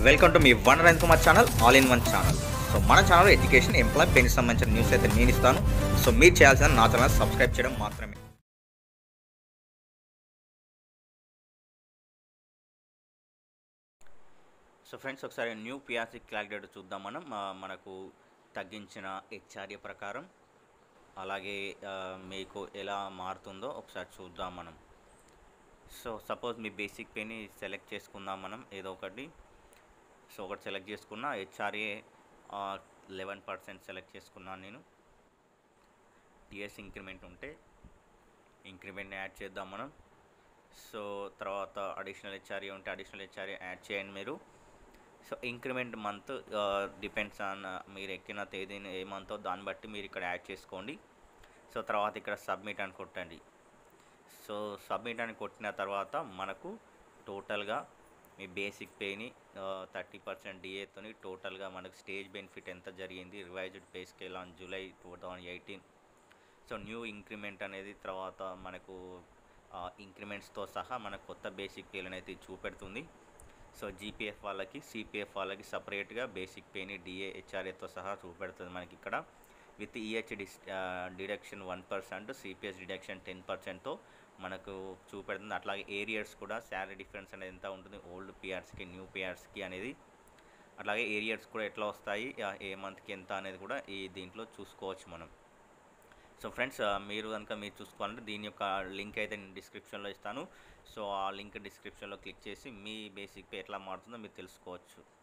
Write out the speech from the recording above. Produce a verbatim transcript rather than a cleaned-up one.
Welcome to మీ వన్ రన్ Kumar channel, all in one channel. So మన ఛానల్ ఎడ్యుకేషన్, ఎంప్లాయ్, పెన్కి సంబంధించిన న్యూస్ అయితే నేను ఇస్తాను. సో మీరు చేయాల్సిన నా ఛానల్ సబ్స్క్రైబ్ చేయడం మాత్రమే. సో ఫ్రెండ్స్, ఒకసారి న్యూ పిఆర్సీ క్యాలిక్యులేటర్ చూద్దాం మనం. మనకు తగ్గించిన హెచ్ఆర్ఏ ప్రకారం అలాగే మీకు ఎలా మారుతుందో ఒకసారి చూద్దాం మనం. సో సపోజ్ మీ బేసిక్ పేని సెలెక్ట్ చేసుకుందాం మనం ఏదో ఒకటి. సో ఒకటి సెలెక్ట్ చేసుకున్నా, హెచ్ఆర్ఏ లెవెన్ పర్సెంట్ సెలెక్ట్ చేసుకున్నాను నేను. టీఎస్ ఇంక్రిమెంట్ ఉంటే ఇంక్రిమెంట్ని యాడ్ చేద్దాం మనం. సో తర్వాత అడిషనల్ హెచ్ఆర్ఏ ఉంటే అడిషనల్ హెచ్ఆర్ఏ యాడ్ చేయండి మీరు. So increment month depends on మీరు ఎక్కిన తేదీని ఏ మంతో దాన్ని బట్టి మీరు ఇక్కడ యాడ్ చేసుకోండి. సో తర్వాత ఇక్కడ సబ్మిట్ అని కొట్టండి. సో సబ్మిట్ అని కొట్టిన తర్వాత మనకు టోటల్గా మీ బేసిక్ పేని థర్టీ పర్సెంట్ డిఏతోని టోటల్గా మనకు స్టేజ్ బెనిఫిట్ ఎంత జరిగింది, revised pay scale on July two thousand eighteen. So new increment అనేది తర్వాత మనకు ఇంక్రిమెంట్స్తో సహా మనకు కొత్త బేసిక్ పేలను అయితే చూపెడుతుంది. సో జీపీఎఫ్ వాళ్ళకి, సిపిఎఫ్ వాళ్ళకి సపరేట్గా బేసిక్ పేని డిఏ హెచ్ఆర్ఏతో సహా చూపెడుతుంది మనకి ఇక్కడ. విత్ ఈహెచ్ డిస్ deduction one percent, CPS deduction ten పర్సెంట్తో మనకు చూపెడుతుంది. అట్లాగే ఏరియర్స్ కూడా శాలరీ డిఫరెన్స్ అనేది ఎంత ఉంటుంది ఓల్డ్ పిఆర్స్కి న్యూ పిఆర్స్కి అనేది. అట్లాగే ఏరియర్స్ కూడా ఎట్లా వస్తాయి, ఏ మంత్కి ఎంత అనేది కూడా ఈ దీంట్లో చూసుకోవచ్చు మనం. సో ఫ్రెండ్స్, మీరు కనుక మీరు చూసుకోవాలంటే దీని యొక్క లింక్ అయితే నేను డిస్క్రిప్షన్లో ఇస్తాను. సో ఆ లింక్ డిస్క్రిప్షన్లో క్లిక్ చేసి మీ బేసిక్ పే ఎట్లా మారుతుందో మీరు తెలుసుకోవచ్చు.